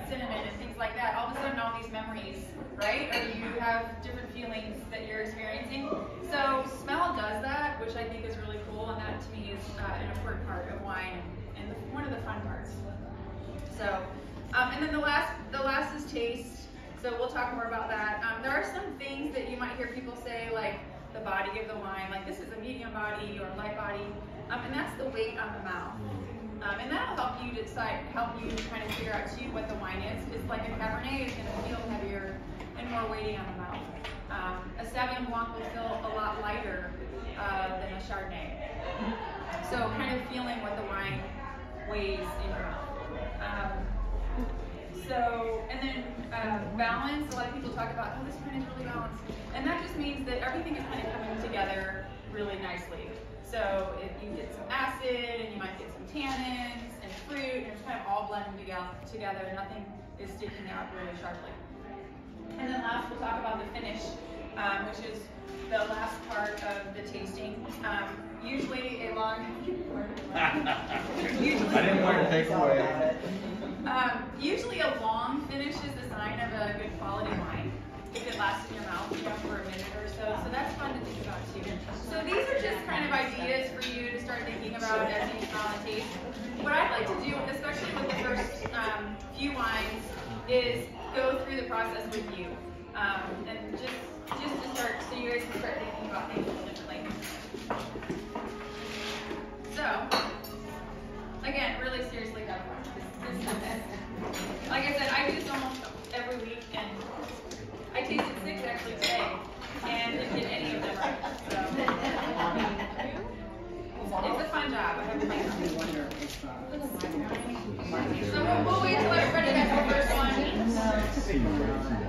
cinnamon and things like that, all of a sudden all these memories, right? Or you have different feelings that you're experiencing. So smell does that, which I think is really cool, and that to me is an important part of wine and one of the fun parts. So, and then the last is taste. So we'll talk more about that. There are some things that you might hear people say, like the body of the wine, like this is a medium body or a light body, and that's the weight on the mouth. And that'll help you decide, help you kind of figure out too what the wine is. Because like a Cabernet is going to feel heavier and more weighty on the mouth. A Sauvignon Blanc will feel a lot lighter than a Chardonnay. So kind of feeling what the wine weighs in your mouth. And then balance, a lot of people talk about, oh, this wine is really balanced. And that just means that everything is kind of coming together really nicely. So if you get some acid, and you might get some tannins and fruit, and it's kind of all blending together. Nothing is sticking out really sharply. And then last, we'll talk about the finish, which is the last part of the tasting. Usually a long... I didn't want to take away. Usually a long finish is a sign of a good quality wine. If it lasts in your mouth, for a minute or so. So that's fun to think about too. So these are just kind of ideas for you to start thinking about as you smell and taste. What I'd like to do, especially with the first few wines, is go through the process with you. And just to start, so you guys can start thinking about things a little differently. So, again, really seriously, that one. Like I said, I do this almost every week, and I tasted 6 actually today, and didn't get any of them right. So it's a fun job. I have to make So we'll wait till everybody has the first one.